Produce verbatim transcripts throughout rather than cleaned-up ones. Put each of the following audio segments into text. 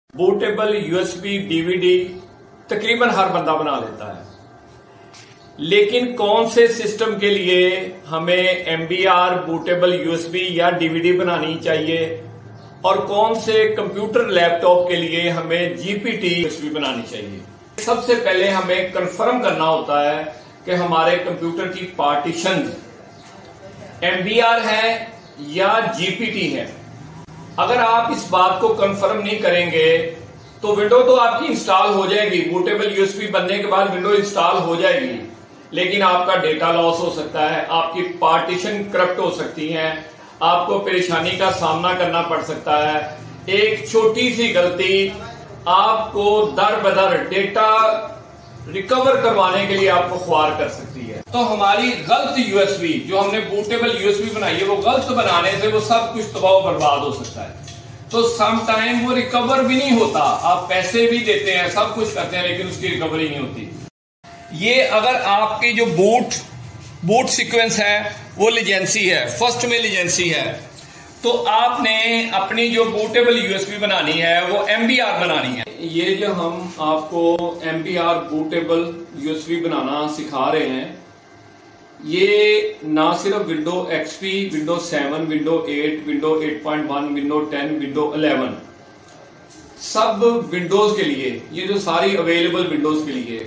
Bootable USB DVD तकरीबन हर बंदा बना लेता है, लेकिन कौन से सिस्टम के लिए हमें एमबीआर बूटेबल यूएसबी या डीवीडी बनानी चाहिए और कौन से कंप्यूटर लैपटॉप के लिए हमें जीपीटी यूएसबी बनानी चाहिए। सबसे पहले हमें कंफर्म करना होता है कि हमारे कंप्यूटर की पार्टीशन एमबीआर है या जीपीटी है। अगर आप इस बात को कंफर्म नहीं करेंगे तो विंडो तो आपकी इंस्टॉल हो जाएगी, बूटेबल यूएसबी बनने के बाद विंडो इंस्टॉल हो जाएगी, लेकिन आपका डेटा लॉस हो सकता है, आपकी पार्टीशन करप्ट हो सकती है, आपको परेशानी का सामना करना पड़ सकता है। एक छोटी सी गलती आपको दर बदर डेटा रिकवर करवाने के लिए आपको ख्वार कर सकती है। तो हमारी गलत यूएसबी जो हमने बूटेबल यूएसबी बनाई है वो गलत बनाने से वो सब कुछ तबाह बर्बाद हो सकता है। तो सम टाइम वो रिकवर भी नहीं होता, आप पैसे भी देते हैं, सब कुछ करते हैं, लेकिन उसकी रिकवरी नहीं होती। ये अगर आपकी जो बूट बूट सीक्वेंस है वो लीजेंसी है, फर्स्ट में लीजेंसी है, तो आपने अपनी जो बूटेबल यूएसबी बनानी है वो एमबीआर बनानी है। ये जो हम आपको एमबीआर बूटेबल यूएसबी बनाना सिखा रहे हैं, ये ना सिर्फ Window XP, Window seven, Window eight, Window eight point one, Window ten, Window eleven, सब विंडोज के लिए, ये जो सारी अवेलेबल विंडोज के लिए।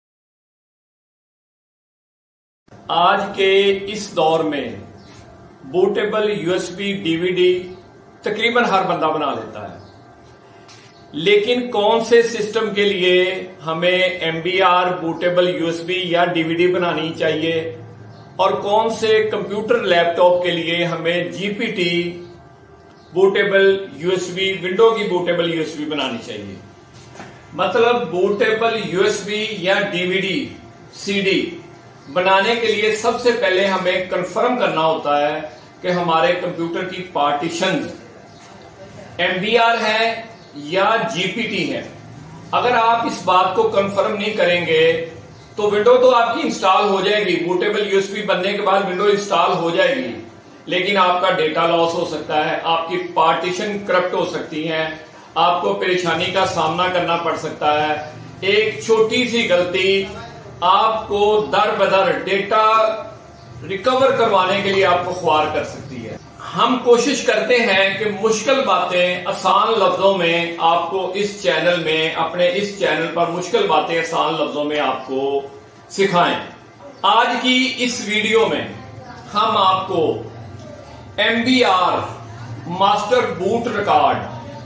आज के इस दौर में बूटेबल यूएसबी डीवीडी तकरीबन हर बंदा बना लेता है, लेकिन कौन से सिस्टम के लिए हमें एमबीआर बूटेबल यूएसबी या डीवीडी बनानी चाहिए और कौन से कंप्यूटर लैपटॉप के लिए हमें जीपीटी बूटेबल यूएसबी, विंडो की बूटेबल यूएसबी बनानी चाहिए। मतलब बूटेबल यूएसबी या डीवीडी सीडी बनाने के लिए सबसे पहले हमें कंफर्म करना होता है कि हमारे कंप्यूटर की पार्टीशन एमबीआर है या जीपीटी है। अगर आप इस बात को कंफर्म नहीं करेंगे तो विंडो तो आपकी इंस्टॉल हो जाएगी, बूटेबल यूएसबी बनने के बाद विंडो इंस्टॉल हो जाएगी, लेकिन आपका डेटा लॉस हो सकता है, आपकी पार्टीशन करप्ट हो सकती है, आपको परेशानी का सामना करना पड़ सकता है। एक छोटी सी गलती आपको दर बदर डेटा रिकवर करवाने के लिए आपको ख्वार कर सकती है। हम कोशिश करते हैं कि मुश्किल बातें आसान लफ्जों में आपको इस चैनल में, अपने इस चैनल पर मुश्किल बातें आसान लफ्जों में आपको सिखाएं। आज की इस वीडियो में हम आपको MBR master boot record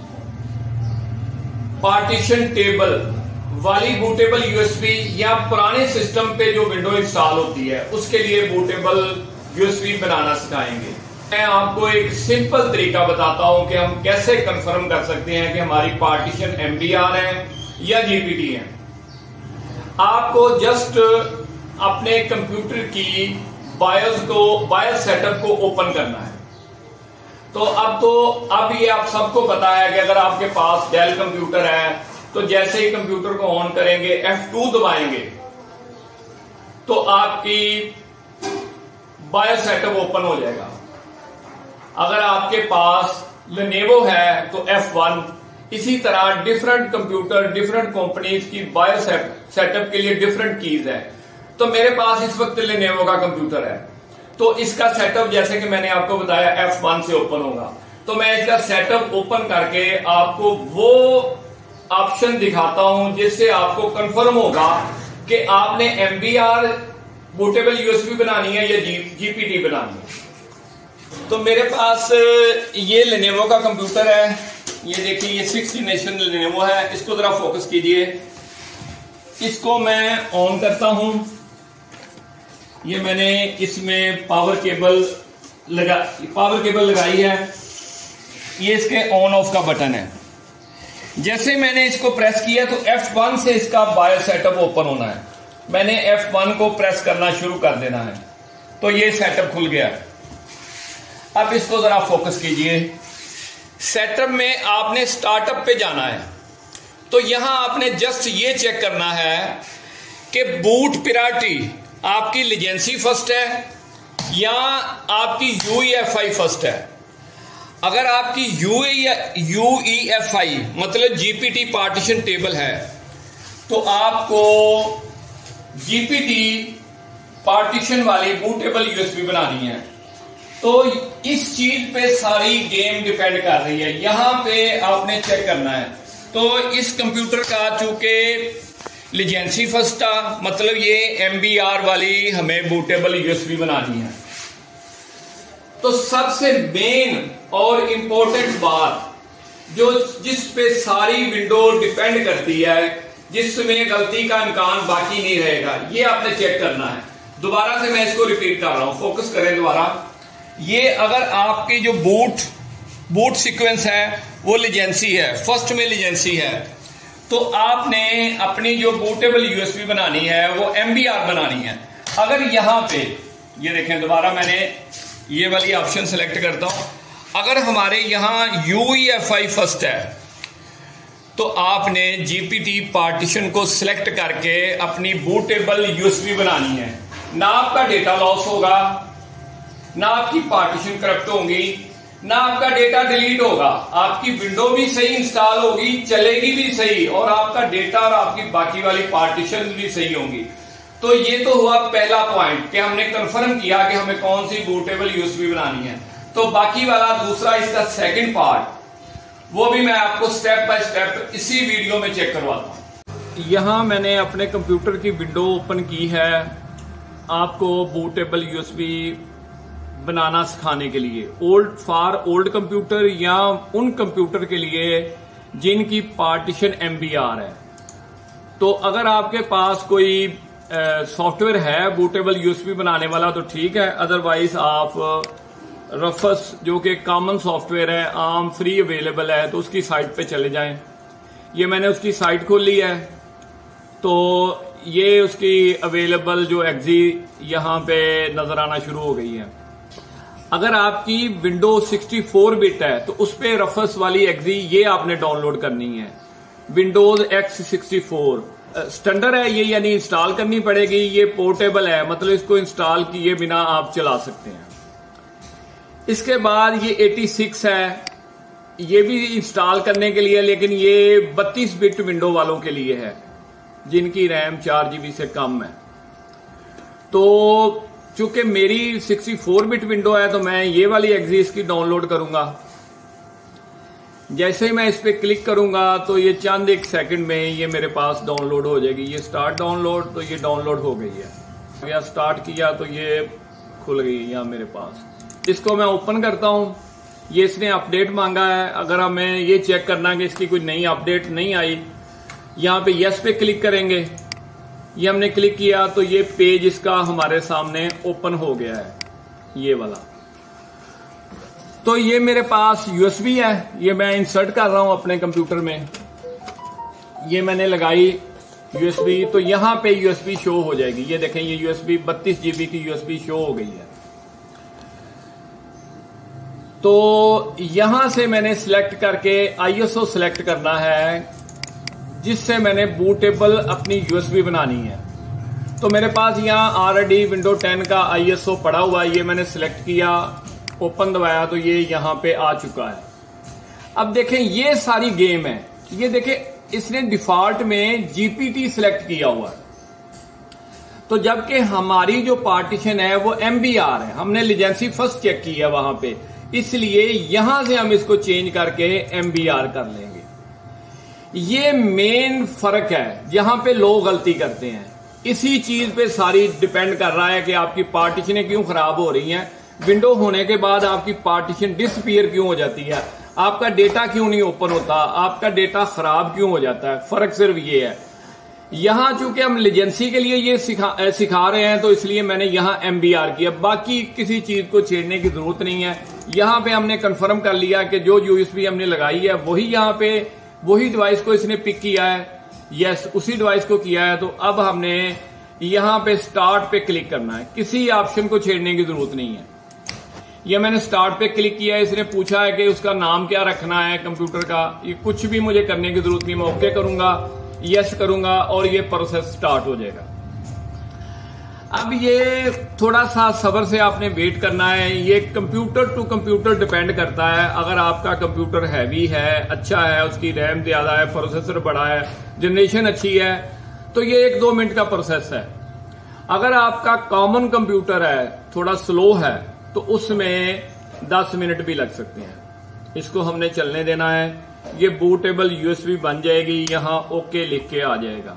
partition table वाली बूटेबल यूएसबी या पुराने सिस्टम पे जो विंडो इंस्टॉल होती है उसके लिए बूटेबल यूएसबी बनाना सिखाएंगे। मैं आपको एक सिंपल तरीका बताता हूं कि हम कैसे कंफर्म कर सकते हैं कि हमारी पार्टीशन एमबीआर है या जीपीटी है। आपको जस्ट अपने कंप्यूटर की बायोस को बायोस सेटअप को ओपन करना है। तो अब तो अब ये आप सबको पता है कि अगर आपके पास डेल कंप्यूटर है तो जैसे ही कंप्यूटर को ऑन करेंगे, एफ टू दबाएंगे, तो आपकी बायोस सेटअप ओपन हो जाएगा। अगर आपके पास लेनोवो है तो एफ वन, इसी तरह डिफरेंट कंप्यूटर, डिफरेंट कंपनीज की बायोस सेटअप के लिए डिफरेंट कीज है। तो मेरे पास इस वक्त लेनोवो का कंप्यूटर है, तो इसका सेटअप जैसे कि मैंने आपको बताया एफ वन से ओपन होगा। तो मैं इसका सेटअप ओपन करके आपको वो ऑप्शन दिखाता हूं जिससे आपको कंफर्म होगा कि आपने एमबीआर बूटेबल यूएसबी बनानी है या जीपीटी बनानी है। तो मेरे पास ये लेनोवो का कंप्यूटर है, ये देखिए, ये सिक्स जनरेशन लेनोवो है। इसको जरा फोकस कीजिए, इसको मैं ऑन करता हूं। ये मैंने इसमें पावर केबल लगा पावर केबल लगाई है, ये इसके ऑन ऑफ का बटन है। जैसे मैंने इसको प्रेस किया तो एफ वन से इसका बायो सेटअप ओपन होना है। मैंने एफ वन को प्रेस करना शुरू कर देना है, तो ये सेटअप खुल गया। अब इसको जरा फोकस कीजिए। सेटअप में आपने स्टार्टअप पे जाना है, तो यहां आपने जस्ट ये चेक करना है कि बूट प्रायोरिटी आपकी लीजेंसी फर्स्ट है या आपकी यूईएफआई फर्स्ट है। अगर आपकी यू या यू ई एफ आई मतलब जीपीटी पार्टीशन टेबल है तो आपको जीपीटी पार्टीशन वाली बूटेबल यूएसबी बनानी है। तो इस चीज पे सारी गेम डिपेंड कर रही है। यहां पे आपने चेक करना है। तो इस कंप्यूटर का चूंकि लीजेंसी फर्स्ट था, मतलब ये एम बी आर वाली हमें बूटेबल यूएसबी बनानी है। तो सबसे मेन और इंपॉर्टेंट बात जो जिस पे सारी विंडो डिपेंड करती है, जिसमें गलती का इम्कान बाकी नहीं रहेगा, ये आपने चेक करना है। दोबारा से मैं इसको रिपीट कर रहा हूं, फोकस करें दोबारा। ये अगर आपकी जो बूट बूट सीक्वेंस है वो लीजेंसी है, फर्स्ट में लीजेंसी है, तो आपने अपनी जो बूटेबल यूएसबी बनानी है वो एम बी आर बनानी है। अगर यहां पे ये देखें, दोबारा मैंने ये वाली ऑप्शन सेलेक्ट करता हूं। अगर हमारे यहां U E F I first है तो आपने जीपीटी पार्टीशन को सिलेक्ट करके अपनी बूटेबल यूएसबी बनानी है। ना आपका डेटा लॉस होगा, ना आपकी पार्टीशन करप्ट होगी, ना आपका डेटा डिलीट होगा, आपकी विंडो भी सही इंस्टॉल होगी, चलेगी भी सही, और आपका डेटा और आपकी बाकी वाली पार्टीशन भी सही होंगी। तो ये तो हुआ पहला पॉइंट कि हमने कंफर्म किया कि हमें कौन सी बूटेबल यूएसबी बनानी है। तो बाकी वाला दूसरा इसका सेकंड पार्ट वो भी मैं आपको स्टेप बाय स्टेप इसी वीडियो में चेक करवाता हूं। यहां मैंने अपने कंप्यूटर की विंडो ओपन की है आपको बूटेबल यूएसबी बनाना सिखाने के लिए, ओल्ड फॉर ओल्ड कंप्यूटर या उन कंप्यूटर के लिए जिनकी पार्टीशन एम बी आर है। तो अगर आपके पास कोई सॉफ्टवेयर है बूटेबल यूएसबी बनाने वाला तो ठीक है, अदरवाइज आप रफस जो कि कॉमन सॉफ्टवेयर है, आम फ्री अवेलेबल है, तो उसकी साइट पे चले जाएं। ये मैंने उसकी साइट खोली है, तो ये उसकी अवेलेबल जो एग्जी यहां पे नजर आना शुरू हो गई है। अगर आपकी विंडो सिक्सटी फोर बिट है तो उस पे रफस वाली एग्जी ये आपने डाउनलोड करनी है। Windows X sixty four standard है ये, यानी इंस्टॉल करनी पड़ेगी। ये पोर्टेबल है, मतलब इसको इंस्टॉल किए बिना आप चला सकते हैं। इसके बाद ये एटी सिक्स है, ये भी इंस्टॉल करने के लिए, लेकिन ये बत्तीस बिट विंडो वालों के लिए है जिनकी रैम चार जीबी से कम है। तो चूंकि मेरी सिक्सटी फोर बिट विंडो है तो मैं ये वाली एग्जीस की डाउनलोड करूंगा। जैसे ही मैं इस पे क्लिक करूंगा तो ये चंद एक सेकंड में ये मेरे पास डाउनलोड हो जाएगी। ये स्टार्ट डाउनलोड, तो ये डाउनलोड हो गई है। या स्टार्ट किया तो ये खुल गई यहाँ मेरे पास। इसको मैं ओपन करता हूं। ये इसने अपडेट मांगा है। अगर हमें ये चेक करना कि इसकी कोई नई अपडेट नहीं आई, यहाँ पे यस पे क्लिक करेंगे। ये हमने क्लिक किया तो ये पेज इसका हमारे सामने ओपन हो गया है, ये वाला। तो ये मेरे पास यूएसबी है, ये मैं इंसर्ट कर रहा हूं अपने कंप्यूटर में। ये मैंने लगाई यूएसबी, तो यहां पे यूएसबी शो हो जाएगी। ये देखें, ये यूएसबी बत्तीस जीबी की यूएसबी शो हो गई है। तो यहां से मैंने सिलेक्ट करके आईएसओ सिलेक्ट करना है जिससे मैंने बूटेबल अपनी यूएसबी बनानी है। तो मेरे पास यहाँ ऑलरेडी विंडो टेन का आईएसओ पड़ा हुआ है। ये मैंने सिलेक्ट किया, ओपन दबाया तो ये यहाँ पे आ चुका है। अब देखें, ये सारी गेम है। ये देखें, इसने डिफॉल्ट में जीपीटी सिलेक्ट किया हुआ है, तो जबकि हमारी जो पार्टीशन है वो एम बी आर है। हमने लीजेंसी फर्स्ट चेक की है वहां पे, इसलिए यहां से हम इसको चेंज करके एम बी आर कर लेंगे। ये मेन फर्क है जहां पे लोग गलती करते हैं। इसी चीज पे सारी डिपेंड कर रहा है कि आपकी पार्टीशनें क्यों खराब हो रही हैं, विंडो होने के बाद आपकी पार्टीशन डिसअपीयर क्यों हो जाती है, आपका डेटा क्यों नहीं ओपन होता, आपका डेटा खराब क्यों हो जाता है। फर्क सिर्फ ये है। यहां चूंकि हम लीजेंसी के लिए ये सिखा सिखा रहे हैं तो इसलिए मैंने यहां एम बी आर किया। बाकी किसी चीज को छेड़ने की जरूरत नहीं है। यहां पे हमने कंफर्म कर लिया कि जो यूएसबी हमने लगाई है वही यहां पे वही डिवाइस को इसने पिक किया है। यस, उसी डिवाइस को किया है। तो अब हमने यहां पे स्टार्ट पे क्लिक करना है, किसी ऑप्शन को छेड़ने की जरूरत नहीं है। ये मैंने स्टार्ट पे क्लिक किया है। इसने पूछा है कि उसका नाम क्या रखना है कंप्यूटर का। ये कुछ भी मुझे करने की जरूरत नहीं, मैं ओके करूंगा, यस करूंगा और ये प्रोसेस स्टार्ट हो जाएगा। अब ये थोड़ा सा सब्र से आपने वेट करना है। ये कंप्यूटर टू कंप्यूटर डिपेंड करता है। अगर आपका कंप्यूटर हैवी है, अच्छा है, उसकी रैम ज्यादा है, प्रोसेसर बड़ा है, जनरेशन अच्छी है, तो ये एक दो मिनट का प्रोसेस है। अगर आपका कॉमन कंप्यूटर है, थोड़ा स्लो है, तो उसमें दस मिनट भी लग सकते हैं। इसको हमने चलने देना है। ये बूटेबल यूएसबी बन जाएगी, यहां ओके लिख के आ जाएगा।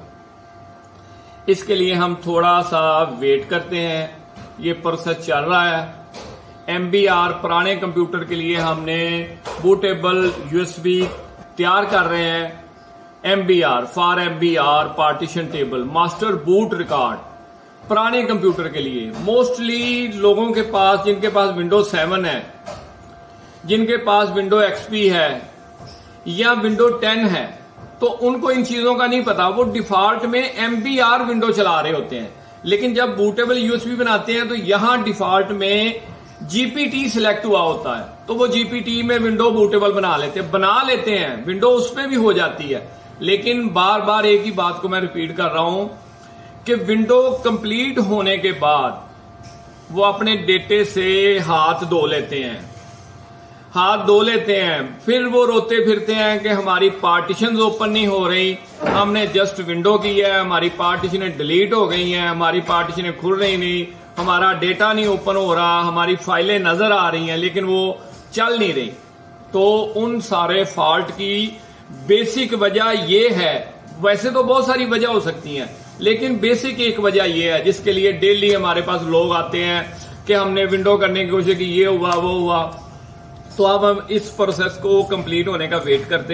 इसके लिए हम थोड़ा सा वेट करते हैं। ये प्रोसेस चल रहा है। एमबीआर पुराने कंप्यूटर के लिए हमने बूटेबल यूएसबी तैयार कर रहे हैं। MBR for MBR partition table master boot record पुराने कंप्यूटर के लिए। मोस्टली लोगों के पास, जिनके पास विंडोज सेवन है, जिनके पास विंडो एक्सपी है या विंडो टेन है, तो उनको इन चीजों का नहीं पता। वो डिफॉल्ट में एमबीआर विंडो चला रहे होते हैं। लेकिन जब बूटेबल यूएसबी बनाते हैं तो यहां डिफॉल्ट में जीपीटी सिलेक्ट हुआ होता है, तो वो जीपीटी में विंडो बूटेबल बना लेते हैं बना लेते हैं विंडो उसमें भी हो जाती है। लेकिन बार बार एक ही बात को मैं रिपीट कर रहा हूं कि विंडो कंप्लीट होने के बाद वो अपने डेटे से हाथ धो लेते हैं हाथ धो लेते हैं फिर वो रोते फिरते हैं कि हमारी पार्टीशंस ओपन नहीं हो रही, हमने जस्ट विंडो की है, हमारी पार्टीशनें डिलीट हो गई हैं, हमारी पार्टीशनें खुल रही नहीं, हमारा डेटा नहीं ओपन हो रहा, हमारी फाइलें नजर आ रही हैं लेकिन वो चल नहीं रही। तो उन सारे फॉल्ट की बेसिक वजह ये है। वैसे तो बहुत सारी वजह हो सकती हैं, लेकिन बेसिक एक वजह ये है जिसके लिए डेली हमारे पास लोग आते हैं कि हमने विंडो करने की कोशिश की, ये हुआ वो हुआ। तो अब हम इस प्रोसेस को कंप्लीट होने का वेट करते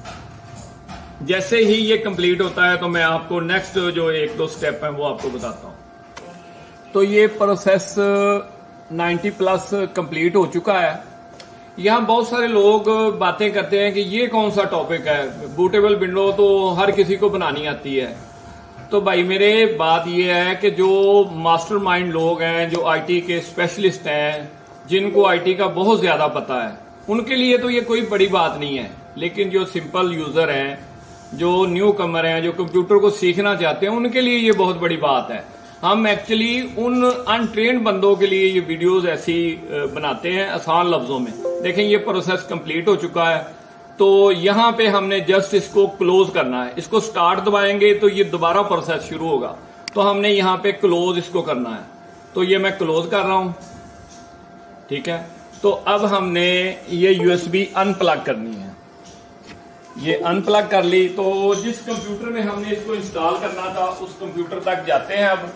हैं। जैसे ही ये कंप्लीट होता है तो मैं आपको नेक्स्ट जो एक दो स्टेप है वो आपको बताता हूं। तो ये प्रोसेस नब्बे प्लस कंप्लीट हो चुका है। यहां बहुत सारे लोग बातें करते हैं कि ये कौन सा टॉपिक है, बूटेबल विंडो तो हर किसी को बनानी आती है। तो भाई मेरे बात ये है कि जो मास्टरमाइंड लोग हैं, जो आईटी के स्पेशलिस्ट हैं, जिनको आईटी का बहुत ज्यादा पता है, उनके लिए तो ये कोई बड़ी बात नहीं है। लेकिन जो सिंपल यूजर हैं, जो न्यू कमर हैं, जो कंप्यूटर को सीखना चाहते हैं, उनके लिए ये बहुत बड़ी बात है। हम एक्चुअली उन अनट्रेन्ड बंदों के लिए ये वीडियोस ऐसी बनाते हैं आसान लफ्जों में। देखें ये प्रोसेस कंप्लीट हो चुका है। तो यहां पे हमने जस्ट इसको क्लोज करना है। इसको स्टार्ट दबाएंगे तो ये दोबारा प्रोसेस शुरू होगा। तो हमने यहां पे क्लोज इसको करना है। तो ये मैं क्लोज कर रहा हूं, ठीक है। तो अब हमने ये यूएसबी अनप्लग करनी है। ये अनप्लग कर ली। तो जिस कंप्यूटर में हमने इसको इंस्टॉल करना था उस कंप्यूटर तक जाते हैं अब।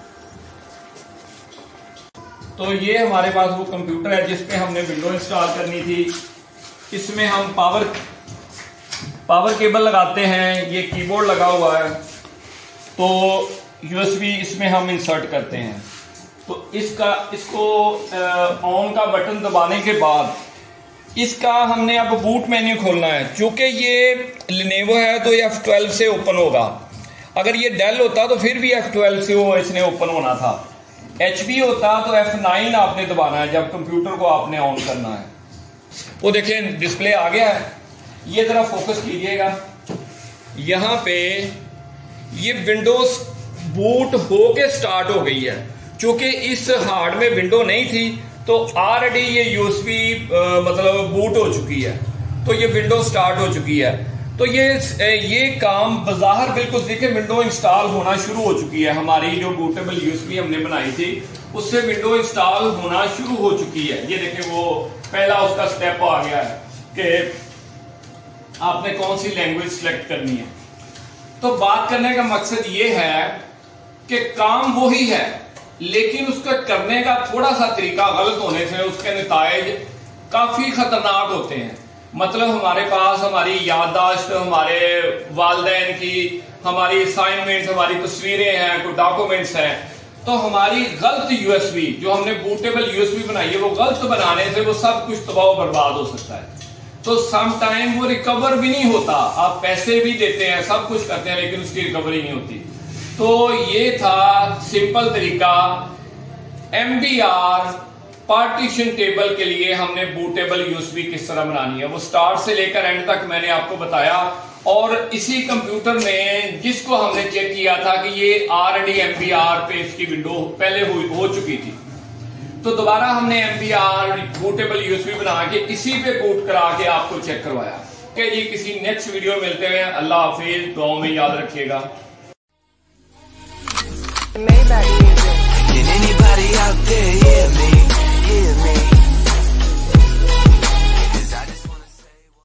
तो ये हमारे पास वो कंप्यूटर है जिसपे हमने विंडो इंस्टॉल करनी थी। इसमें हम पावर पावर केबल लगाते हैं। ये कीबोर्ड लगा हुआ है, तो यूएसबी इसमें हम इंसर्ट करते हैं। तो इसका इसको ऑन का बटन दबाने के बाद इसका हमने अब बूट मेन्यू खोलना है। चूंकि ये लिनेवो है तो ये एफ ट्वेल्व से ओपन होगा। अगर ये डेल होता तो फिर भी एफ ट्वेल्व से वो इसने ओपन होना था। एचपी होता तो एफ नाइन आपने दबाना है जब कंप्यूटर को आपने ऑन करना है। वो देखें डिस्प्ले आ गया है। ये जरा फोकस कीजिएगा। यहां पे ये विंडोज बूट होके स्टार्ट हो गई है। चूंकि इस हार्ड में विंडो नहीं थी तो ऑलरेडी ये यूएसबी मतलब बूट हो चुकी है। तो ये विंडो स्टार्ट हो चुकी है। तो ये ये काम बाहर बिल्कुल देखिए विंडो इंस्टॉल होना शुरू हो चुकी है। हमारी जो बूटेबल यूएसबी हमने बनाई थी उससे विंडो इंस्टॉल होना शुरू हो चुकी है। ये देखिए वो पहला उसका स्टेप आ गया है कि आपने कौन सी लैंग्वेज सिलेक्ट करनी है। तो बात करने का मकसद ये है कि काम वही है, लेकिन उसका करने का थोड़ा सा तरीका गलत होने से उसके नताइज काफी खतरनाक होते हैं। मतलब हमारे पास हमारी याददाश्त, हमारे वालिदैन की, हमारी असाइनमेंट, हमारी तस्वीरें हैं, कोई डॉक्यूमेंट्स हैं, तो हमारी गलत यूएसबी जो हमने बूटेबल यूएसबी बनाई है वो गलत बनाने से वो सब कुछ तबाह बर्बाद हो सकता है। तो सम टाइम वो रिकवर भी नहीं होता। आप पैसे भी देते हैं, सब कुछ करते हैं, लेकिन उसकी रिकवरी नहीं होती। तो ये था सिंपल तरीका। एमबीआर पार्टीशन टेबल के लिए हमने बूटेबल यूएसबी किस तरह बनानी है, वो स्टार्ट से लेकर एंड तक मैंने आपको बताया। और इसी कंप्यूटर में जिसको हमने चेक किया था कि ये ऑलरेडी एम बी आर पे इसकी विंडो पहले हुई हो चुकी थी, तो दोबारा हमने M B R bootable USB बना के इसी पे बूट करा के आपको चेक करवाया। ओके जी, किसी नेक्स्ट वीडियो में मिलते हैं। अल्लाह हाफिज, दुआओं में याद रखिएगा।